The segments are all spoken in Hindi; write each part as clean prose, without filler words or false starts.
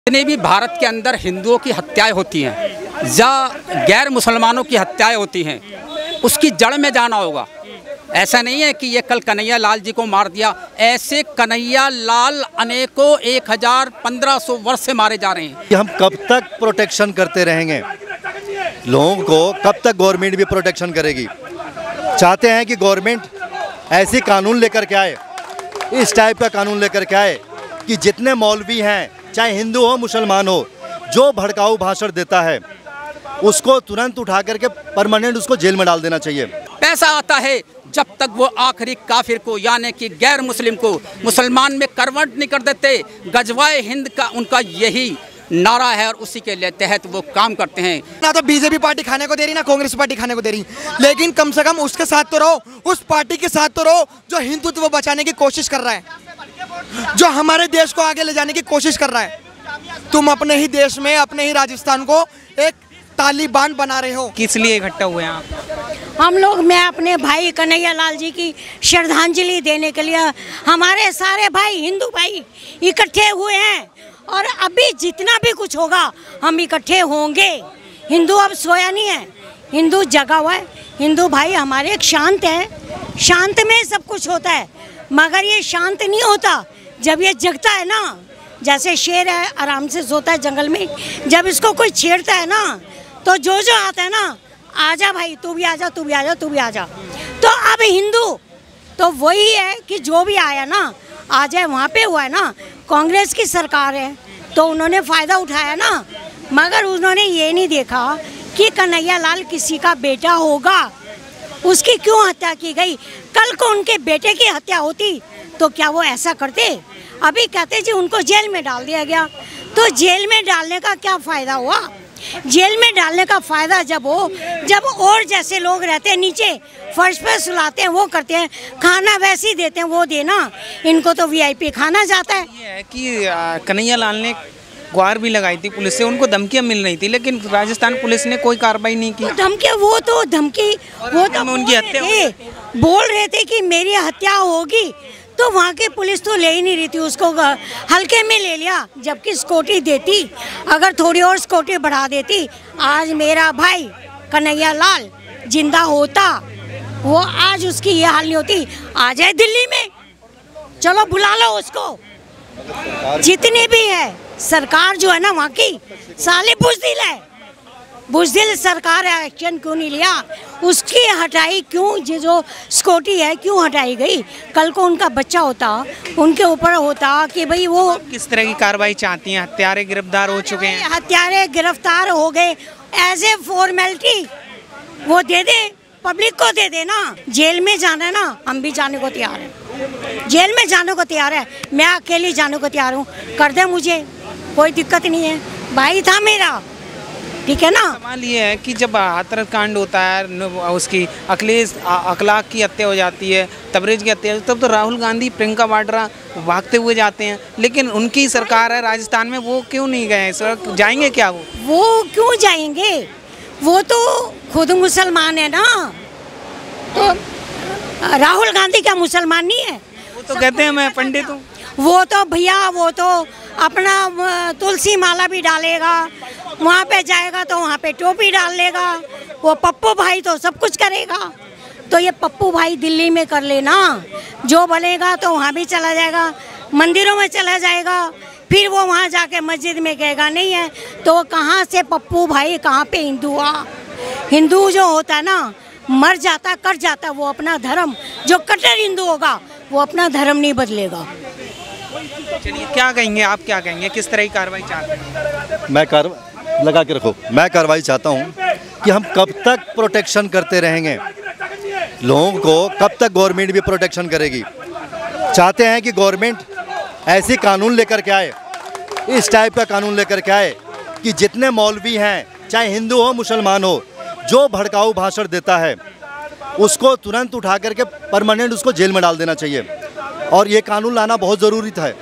जितने भी भारत के अंदर हिंदुओं की हत्याएं होती हैं या गैर मुसलमानों की हत्याएं होती हैं, उसकी जड़ में जाना होगा। ऐसा नहीं है कि ये कल कन्हैया लाल जी को मार दिया, ऐसे कन्हैया लाल अनेकों 1000-1500 वर्ष से मारे जा रहे हैं। हम कब तक प्रोटेक्शन करते रहेंगे लोगों को, कब तक गवर्नमेंट भी प्रोटेक्शन करेगी? चाहते हैं कि गवर्नमेंट ऐसे कानून लेकर के आए, इस टाइप का कानून लेकर के आए कि जितने मौलवी हैं, चाहे हिंदू हो मुसलमान हो, जो भड़काऊ भाषण देता है उसको तुरंत उठा करके परमानेंट उसको जेल में डाल देना चाहिए। पैसा आता है जब तक वो आखिरी काफिर को यानी कि गैर मुस्लिम को मुसलमान में कन्वर्ट नहीं कर देते। गजवाए हिंद का उनका यही नारा है और उसी के तहत वो काम करते हैं। ना तो बीजेपी पार्टी खाने को दे रही, ना कांग्रेस पार्टी खाने को दे रही, लेकिन कम से कम उसके साथ तो रहो, उस पार्टी के साथ तो रहो जो हिंदुत्व बचाने की कोशिश कर रहा है, जो हमारे देश को आगे ले जाने की कोशिश कर रहा है। तुम अपने ही देश में, अपने ही राजस्थान को एक तालिबान बना रहे हो। किस लिए इकट्ठा हुए हैं आप? हम लोग, मैं अपने भाई कन्हैया लाल जी की श्रद्धांजलि देने के लिए, हमारे सारे भाई हिंदू भाई इकट्ठे हुए हैं और अभी जितना भी कुछ होगा हम इकट्ठे होंगे। हिंदू अब सोया नहीं है, हिंदू जगा हुआ है। हिंदू भाई हमारे एक शांत है, शांत में सब कुछ होता है, मगर ये शांत नहीं होता जब ये जगता है ना। जैसे शेर है, आराम से सोता है जंगल में, जब इसको कोई छेड़ता है ना तो जो आता है ना, आजा भाई तू भी आजा, तू भी आजा, तू भी आजा। तो अब हिंदू तो वही है कि जो भी आया ना आ जाए। वहाँ पे हुआ है ना, कांग्रेस की सरकार है तो उन्होंने फ़ायदा उठाया ना, मगर उन्होंने ये नहीं देखा कि कन्हैया लाल किसी का बेटा होगा, उसकी क्यों हत्या की गई। कल को उनके बेटे की हत्या होती तो क्या वो ऐसा करते? अभी कहते जी उनको जेल में डाल दिया गया, तो जेल में डालने का क्या फ़ायदा हुआ? जेल में डालने का फ़ायदा जब हो, जब और जैसे लोग रहते हैं नीचे फर्श पे सुलाते हैं, वो करते हैं, खाना वैसे ही देते हैं, वो देना। इनको तो वीआईपी खाना जाता है। ये है कि कन्हैया लाल ने गुहार भी लगाई थी पुलिस से, उनको धमकियां मिल रही थी, लेकिन राजस्थान पुलिस ने कोई कार्रवाई नहीं की। धमकी, वो तो उनकी हत्या बोल रहे थे कि मेरी हत्या होगी, तो वहाँ की पुलिस तो ले ही नहीं रही थी, उसको हल्के में ले लिया। जबकि सिक्योरिटी देती, अगर थोड़ी और सिक्योरिटी बढ़ा देती, आज मेरा भाई कन्हैया लाल जिंदा होता, वो आज उसकी ये हाल नहीं होती। आ जाए दिल्ली में, चलो बुला लो उसको। जितनी भी है सरकार जो है ना वहाँ की, साले बुज़दिल है, बुज़दिल सरकार है। एक्शन क्यों नहीं लिया? उसकी हटाई क्यों? जो सिक्योरिटी है क्यों हटाई गई? कल को उनका बच्चा होता, उनके ऊपर होता कि भाई वो किस तरह की कार्रवाई चाहती हैं? हत्यारे गिरफ्तार हो चुके हैं, हत्यारे गिरफ्तार हो गए, एज ए फॉर्मेलिटी वो दे दे, पब्लिक को दे दे ना। जेल में जाना है ना, हम भी जाने को तैयार हैं, जेल में जाने को तैयार है, मैं अकेली जाने को तैयार हूँ। कर दे मुझे, कोई दिक्कत नहीं है, भाई था मेरा, ठीक है ना। सवाल ये है कि जब हाथरस कांड होता है, उसकी अखिलेश अखलाक की हत्या हो जाती है, तबरेज की हत्या, तब तो राहुल गांधी, प्रियंका वाड्रा भागते हुए जाते हैं, लेकिन उनकी सरकार है राजस्थान में, वो क्यों नहीं गए? सर जाएंगे क्या? वो क्यों जाएंगे? वो तो खुद मुसलमान है ना, तो राहुल गांधी क्या मुसलमान नहीं है? वो तो कहते हैं मैं पंडित हूँ। वो तो भैया, वो तो अपना तुलसी माला भी डालेगा, वहाँ पे जाएगा तो वहाँ पे टोपी डाल लेगा। वो पप्पू भाई तो सब कुछ करेगा, तो ये पप्पू भाई दिल्ली में कर लेना, जो बनेगा तो वहाँ भी चला जाएगा, मंदिरों में चला जाएगा, फिर वो वहाँ जाके मस्जिद में कहेगा नहीं है, तो कहाँ से पप्पू भाई, कहाँ पे हिंदू हुआ? हिंदू जो होता है ना, मर जाता, कट जाता, वो अपना धर्म, जो कट्टर हिंदू होगा वो अपना धर्म नहीं बदलेगा। चलिए, क्या कहेंगे आप, क्या कहेंगे, किस तरह की कार्रवाई चाहते हैं? लगा के रखो, मैं कार्रवाई चाहता हूँ कि हम कब तक प्रोटेक्शन करते रहेंगे लोगों को, कब तक गवर्नमेंट भी प्रोटेक्शन करेगी? चाहते हैं कि गवर्नमेंट ऐसे कानून लेकर के आए, इस टाइप का कानून लेकर के आए कि जितने मौलवी हैं, चाहे हिंदू हो मुसलमान हो, जो भड़काऊ भाषण देता है उसको तुरंत उठा करके परमानेंट उसको जेल में डाल देना चाहिए। और ये कानून लाना बहुत ज़रूरी था।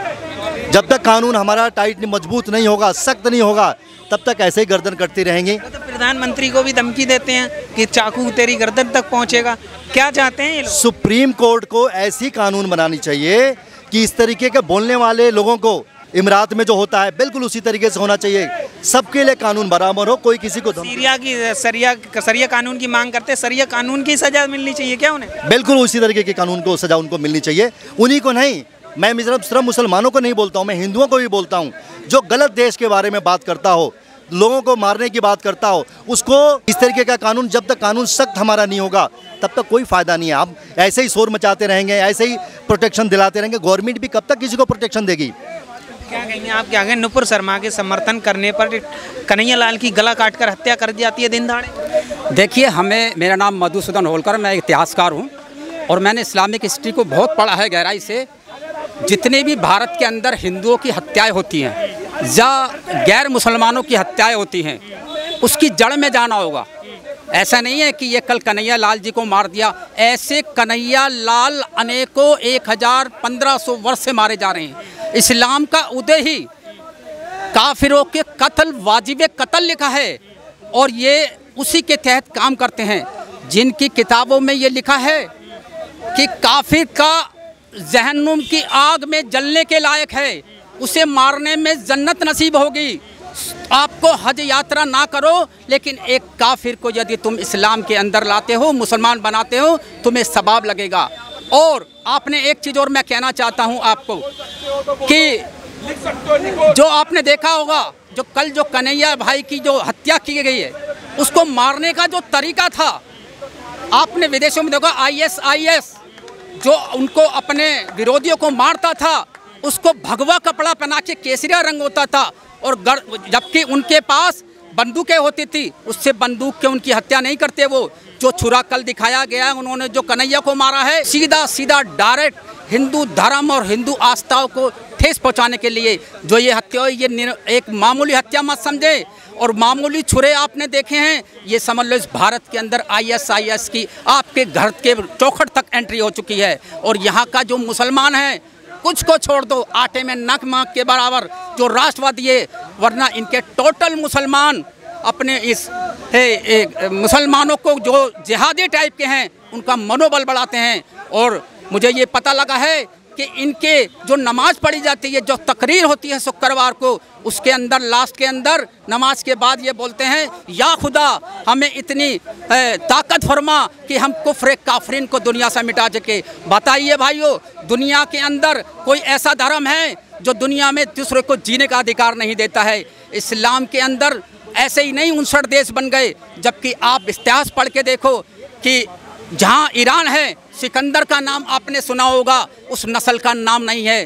जब तक कानून हमारा टाइट मजबूत नहीं होगा, सख्त नहीं होगा, तब तक ऐसे ही गर्दन कटती रहेंगे। तो प्रधानमंत्री को भी धमकी देते हैं कि चाकू तेरी गर्दन तक पहुंचेगा। क्या चाहते हैं? सुप्रीम कोर्ट को ऐसी कानून बनानी चाहिए कि इस तरीके के बोलने वाले लोगों को इमरात में जो होता है बिल्कुल उसी तरीके से होना चाहिए। सबके लिए कानून बराबर हो, कोई किसी को सीरिया की सरिया कानून की मांग करते हैं, सरिया कानून की सजा मिलनी चाहिए क्या उन्हें? बिल्कुल उसी तरीके के कानून को सजा उनको मिलनी चाहिए, उन्हीं को नहीं। मैं सिर्फ मुसलमानों को नहीं बोलता हूँ, मैं हिंदुओं को भी बोलता हूँ। जो गलत देश के बारे में बात करता हो, लोगों को मारने की बात करता हो, उसको इस तरीके का कानून, जब तक कानून सख्त हमारा नहीं होगा तब तक कोई फ़ायदा नहीं है। आप ऐसे ही शोर मचाते रहेंगे, ऐसे ही प्रोटेक्शन दिलाते रहेंगे, गवर्नमेंट भी कब तक किसी को प्रोटेक्शन देगी? क्या कहेंगे आप, क्या कहेंगे नुपुर शर्मा के समर्थन करने पर कन्हैया लाल की गला काटकर हत्या कर दी जाती है दिन दहाड़े? देखिए, मेरा नाम मधुसूदन होलकर, मैं इतिहासकार हूँ और मैंने इस्लामिक हिस्ट्री को बहुत पढ़ा है गहराई से। जितने भी भारत के अंदर हिंदुओं की हत्याएं होती हैं या गैर मुसलमानों की हत्याएं होती हैं, उसकी जड़ में जाना होगा। ऐसा नहीं है कि ये कल कन्हैया लाल जी को मार दिया, ऐसे कन्हैया लाल अनेकों 1500 वर्ष से मारे जा रहे हैं। इस्लाम का उदय ही काफिरों के कत्ल, वाजिब कत्ल लिखा है और ये उसी के तहत काम करते हैं। जिनकी किताबों में ये लिखा है कि काफिर का जहन्नुम की आग में जलने के लायक है, उसे मारने में जन्नत नसीब होगी। आपको हज यात्रा ना करो, लेकिन एक काफिर को यदि तुम इस्लाम के अंदर लाते हो, मुसलमान बनाते हो, तुम्हें सवाब लगेगा। और आपने एक चीज़ और मैं कहना चाहता हूं आपको कि जो आपने देखा होगा, जो कल जो कन्हैया भाई की जो हत्या की गई है, उसको मारने का जो तरीका था, आपने विदेशों में देखा ISIS जो उनको अपने विरोधियों को मारता था, उसको भगवा कपड़ा पहना के केसरिया रंग होता था, और जबकि उनके पास बंदूकें होती थी, उससे बंदूक के उनकी हत्या नहीं करते। वो जो छुरा कल दिखाया गया है, उन्होंने जो कन्हैया को मारा है, सीधा सीधा डायरेक्ट हिंदू धर्म और हिंदू आस्थाओं को ठेस पहुंचाने के लिए जो ये हत्या हुई, ये एक मामूली हत्या मत समझे। और मामूली छुरे आपने देखे हैं, ये समझ लो इस भारत के अंदर ISIS की आपके घर के चौखट तक एंट्री हो चुकी है। और यहाँ का जो मुसलमान है, कुछ को छोड़ दो, आटे में नक मांग के बराबर जो राष्ट्रवादी है, वरना इनके टोटल मुसलमान अपने इस मुसलमानों को जो जिहादी टाइप के हैं, उनका मनोबल बढ़ाते हैं। और मुझे ये पता लगा है कि इनके जो नमाज पढ़ी जाती है, जो तकरीर होती है शुक्रवार को, उसके अंदर लास्ट के अंदर नमाज के बाद ये बोलते हैं, या खुदा हमें इतनी ताकत फरमा कि हम कुफ्र काफरीन को दुनिया से मिटा सके। बताइए भाइयों, दुनिया के अंदर कोई ऐसा धर्म है जो दुनिया में दूसरे को जीने का अधिकार नहीं देता है? इस्लाम के अंदर ऐसे ही नहीं 59 देश बन गए, जबकि आप इतिहास पढ़ के देखो कि जहाँ ईरान है, सिकंदर का नाम आपने सुना होगा, उस नस्ल का नाम नहीं है।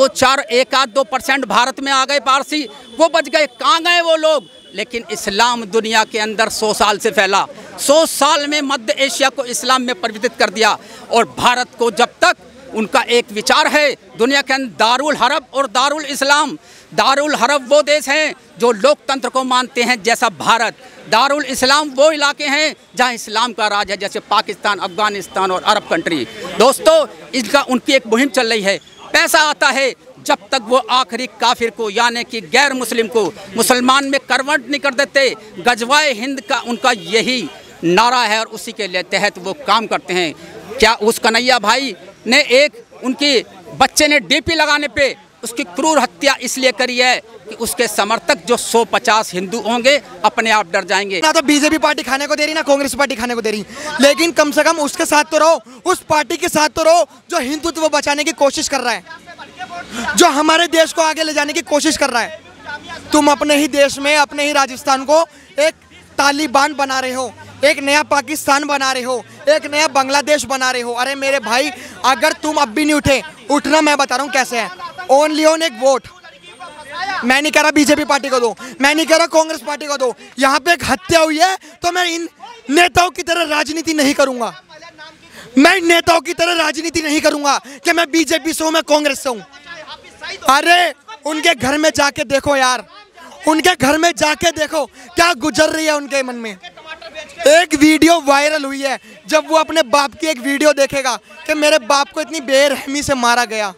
1-2% भारत में आ गए पारसी, वो बच गए, कहाँ गए वो लोग? लेकिन इस्लाम दुनिया के अंदर 100 साल से फैला, 100 साल में मध्य एशिया को इस्लाम में परिवर्तित कर दिया। और भारत को जब तक उनका एक विचार है दुनिया के अंदर दारुल हरब और दारुल इस्लाम। दारुल हरब वो देश हैं जो लोकतंत्र को मानते हैं जैसा भारत, दारुल इस्लाम वो इलाके हैं जहां इस्लाम का राज है, जैसे पाकिस्तान, अफगानिस्तान और अरब कंट्री। दोस्तों, इसका उनकी एक मुहिम चल रही है। पैसा आता है, जब तक वो आखिरी काफिर को यानी कि गैर मुस्लिम को मुसलमान में कन्वर्ट नहीं कर देते। गजवाए हिंद का उनका यही नारा है और उसी के तहत वो काम करते हैं। क्या उस कन्हैया भाई ने एक उनके बच्चे ने DP लगाने पे उसकी क्रूर हत्या इसलिए करी है कि उसके समर्थक जो 150 हिंदू होंगे अपने आप डर जाएंगे। ना तो बीजेपी पार्टी खाने को दे रही, ना कांग्रेस पार्टी खाने को दे रही, लेकिन कम से कम उसके साथ तो रहो, उस पार्टी के साथ तो रहो जो हिंदुत्व बचाने की कोशिश कर रहा है, जो हमारे देश को आगे ले जाने की कोशिश कर रहा है। तुम अपने ही देश में, अपने ही राजस्थान को एक तालिबान बना रहे हो, एक नया पाकिस्तान बना रहे हो, एक नया बांग्लादेश बना रहे हो। अरे मेरे भाई, अगर तुम अब भी नहीं उठे, उठना मैं बता रहा हूँ कैसे है। ओनली ऑन एक वोट। मैं नहीं कह रहा बीजेपी पार्टी को दो, मैं नहीं कह रहा कांग्रेस पार्टी को दो। यहाँ पे एक हत्या हुई है तो मैं इन नेताओं की तरह राजनीति नहीं करूंगा। मैं इन नेताओं की तरह राजनीति नहीं करूंगा कि मैं बीजेपी से हूँ, मैं कांग्रेस से हूँ। अरे उनके घर में जाके देखो यार, उनके घर में जाके देखो क्या गुजर रही है उनके मन में। एक वीडियो वायरल हुई है, जब वो अपने बाप की एक वीडियो देखेगा कि मेरे बाप को इतनी बेरहमी से मारा गया,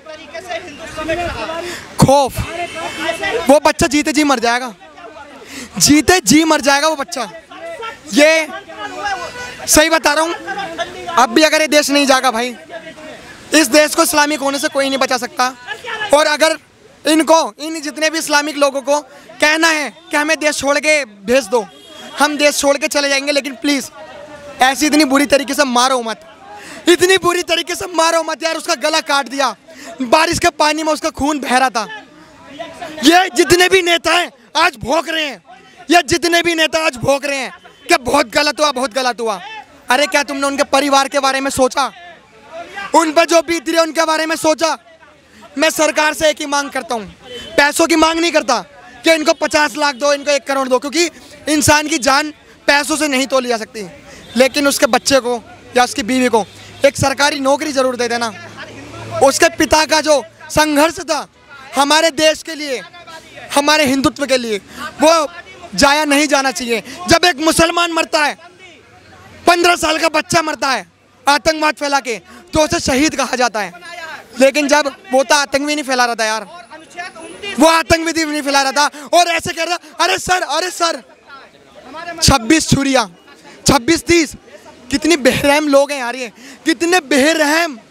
खौफ, वो बच्चा जीते जी मर जाएगा, जीते जी मर जाएगा वो बच्चा। ये सही बता रहा हूँ। अब भी अगर ये देश नहीं जागा भाई, इस देश को इस्लामिक होने से कोई नहीं बचा सकता। और अगर इनको, इन जितने भी इस्लामिक लोगों को कहना है कि हमें देश छोड़ के भेज दो, हम देश छोड़ के चले जाएंगे, लेकिन प्लीज़ ऐसी इतनी बुरी तरीके से मारो मत, इतनी बुरी तरीके से मारो मत यार। उसका गला काट दिया, बारिश के पानी में उसका खून बह रहा था। ये जितने भी नेता हैं आज भौंक रहे हैं, ये जितने भी नेता आज भौंक रहे हैं कि बहुत गलत हुआ, बहुत गलत हुआ। अरे क्या तुमने उनके परिवार के बारे में सोचा? उन पर जो बीत रही है उनके बारे में सोचा? मैं सरकार से एक ही मांग करता हूँ, पैसों की मांग नहीं करता कि इनको 50 लाख दो, इनको 1 करोड़ दो, क्योंकि इंसान की जान पैसों से नहीं तोली जा सकती, लेकिन उसके बच्चे को या उसकी बीवी को एक सरकारी नौकरी ज़रूर दे देना। उसके पिता का जो संघर्ष था हमारे देश के लिए, हमारे हिंदुत्व के लिए, वो जाया नहीं जाना चाहिए। जब एक मुसलमान मरता है, 15 साल का बच्चा मरता है आतंकवाद फैला के, तो उसे शहीद कहा जाता है। लेकिन जब वो तो आतंक भी नहीं फैला रहा था यार, वो आतंक भी नहीं फैला रहा था, और ऐसे कह रहा, अरे सर 26 छुरियाँ, 26-30, कितनी बेरहम लोग हैं यार, ये कितने बेरहम